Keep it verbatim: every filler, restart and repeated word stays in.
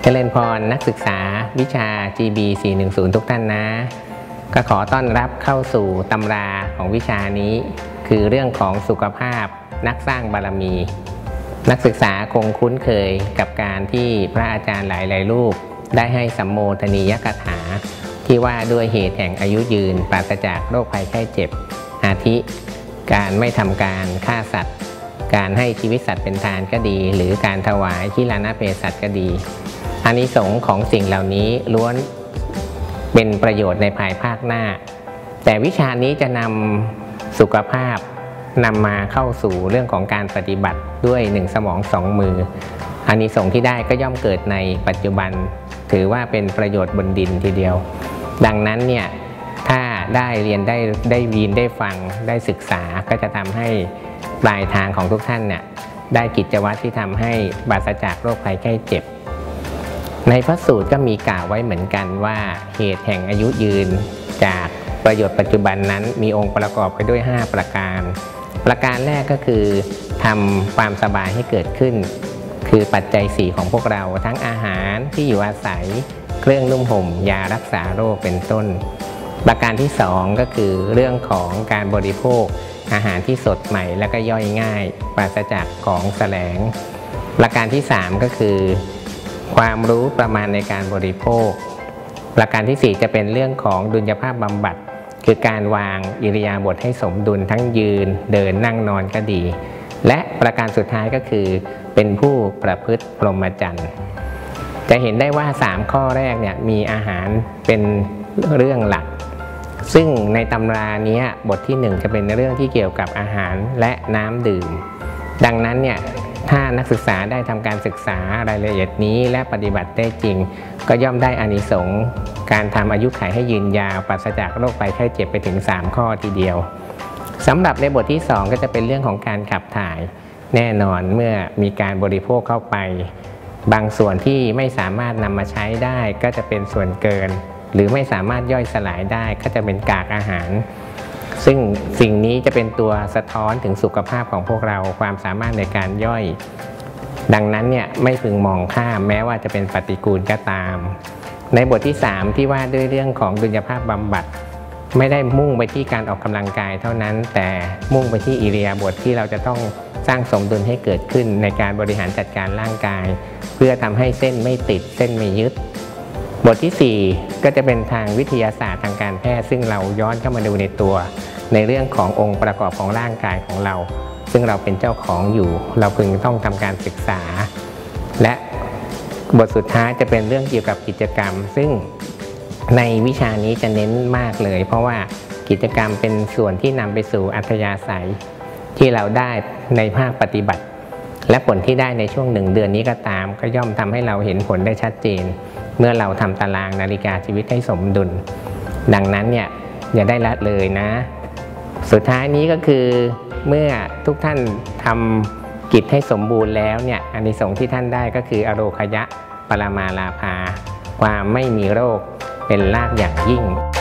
เจริญพรนักศึกษาวิชา จี บี สี่หนึ่งศูนย์ ทุกท่านนะก็ขอต้อนรับเข้าสู่ตำราของวิชานี้คือเรื่องของสุขภาพนักสร้างบารมีนักศึกษาคงคุ้นเคยกับการที่พระอาจารย์หลายๆรูปได้ให้สัมโมทนียกถาที่ว่าด้วยเหตุแห่งอายุยืนปราศจากโรคภัยไข้เจ็บอาทิการไม่ทำการฆ่าสัตว์การให้ชีวิตสัตว์เป็นทานก็ดีหรือการถวายทิฬานเภสัชก็ดีอานิสงส์ของสิ่งเหล่านี้ล้วนเป็นประโยชน์ในภายภาคหน้าแต่วิชานี้จะนำสุขภาพนำมาเข้าสู่เรื่องของการปฏิบัติด้วยหนึ่งสมองสองมืออานิสงส์ที่ได้ก็ย่อมเกิดในปัจจุบันถือว่าเป็นประโยชน์บนดินทีเดียวดังนั้นเนี่ยถ้าได้เรียนได้ได้ยินได้ฟังได้ศึกษาก็จะทำให้ปลายทางของทุกท่านเนี่ยได้กิจวัตรที่ทำให้ปราศจากโรคภัยไข้เจ็บในพระสูตรก็มีกล่าวไว้เหมือนกันว่าเหตุแห่งอายุยืนจากประโยชน์ปัจจุบันนั้นมีองค์ประกอบไปด้วยห้าประการประการแรกก็คือทำความสบายให้เกิดขึ้นคือปัจจัยสี่ของพวกเราทั้งอาหารที่อยู่อาศัยเครื่องนุ่งห่มยารักษาโรคเป็นต้นประการที่สองก็คือเรื่องของการบริโภคอาหารที่สดใหม่และก็ย่อยง่ายปราศจากของแสลงประการที่สามก็คือความรู้ประมาณในการบริโภคประการที่สี่จะเป็นเรื่องของดุลยภาพบำบัดคือการวางอิริยาบถให้สมดุลทั้งยืนเดินนั่งนอนก็ดีและประการสุดท้ายก็คือเป็นผู้ประพฤติพรหมจรรย์จะเห็นได้ว่าสามข้อแรกเนี่ยมีอาหารเป็นเรื่องหลักซึ่งในตำรานี้บทที่หนึ่งจะเป็นเรื่องที่เกี่ยวกับอาหารและน้ำดื่มดังนั้นเนี่ยถ้านักศึกษาได้ทำการศึกษารายละเอียดนี้และปฏิบัติได้จริงก็ย่อมได้อานิสงส์การทำอายุขัยให้ยืนยาวปราศจากโรคภัยไข้เจ็บไปถึงสามข้อทีเดียวสำหรับในบทที่สองก็จะเป็นเรื่องของการขับถ่ายแน่นอนเมื่อมีการบริโภคเข้าไปบางส่วนที่ไม่สามารถนำมาใช้ได้ก็จะเป็นส่วนเกินหรือไม่สามารถย่อยสลายได้ก็จะเป็นกากอาหารซึ่งสิ่งนี้จะเป็นตัวสะท้อนถึงสุขภาพของพวกเราความสามารถในการย่อยดังนั้นเนี่ยไม่พึงมองข้ามแม้ว่าจะเป็นปฏิกูลก็ตามในบทที่สามที่ว่าด้วยเรื่องของดุลยภาพบำบัดไม่ได้มุ่งไปที่การออกกำลังกายเท่านั้นแต่มุ่งไปที่อิริยาบถที่เราจะต้องสร้างสมดุลให้เกิดขึ้นในการบริหารจัดการร่างกายเพื่อทำให้เส้นไม่ติดเส้นไม่ยึดบทที่สี่ก็จะเป็นทางวิทยาศาสตร์ทางการแพทย์ซึ่งเราย้อนเข้ามาดูในตัวในเรื่องขององค์ประกอบของร่างกายของเราซึ่งเราเป็นเจ้าของอยู่เราพึงต้องทำการศึกษาและบทสุดท้ายจะเป็นเรื่องเกี่ยวกับกิจกรรมซึ่งในวิชานี้จะเน้นมากเลยเพราะว่ากิจกรรมเป็นส่วนที่นำไปสู่อัธยาศัยที่เราได้ในภาคปฏิบัติและผลที่ได้ในช่วงหนึ่งเดือนนี้ก็ตามก็ย่อมทำให้เราเห็นผลได้ชัดเจนเมื่อเราทำตารางนาฬิกาชีวิตให้สมดุลดังนั้นเนี่ยอย่าได้ละเลยนะสุดท้ายนี้ก็คือเมื่อทุกท่านทำกิจให้สมบูรณ์แล้วเนี่ยอานิสงส์ที่ท่านได้ก็คืออโรคยะปรมาลาภาความไม่มีโรคเป็นลาภอย่างยิ่ง